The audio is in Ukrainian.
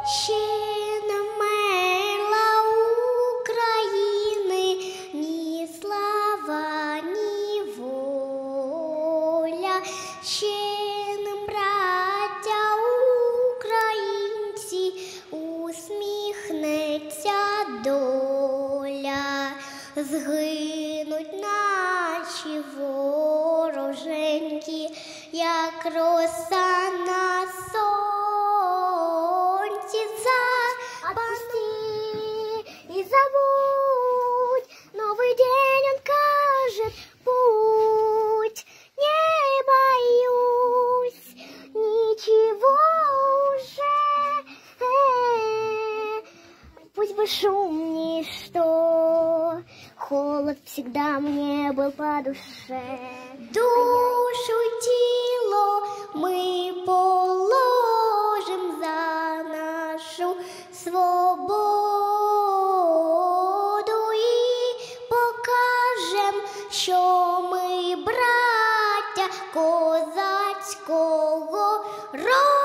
Ще не вмерла України ні слава, ні воля, ще не, браття українці, усміхнеться доля, згинуть наші вороженьки, як роса на сонці. Отпусти и забудь, новый день он кажет путь. Не боюсь ничего уже, пусть бы шум ничто, холод всегда мне был по душе. Душу и тело мы положим за нашу свободу і покажем, що ми браття козацького роду.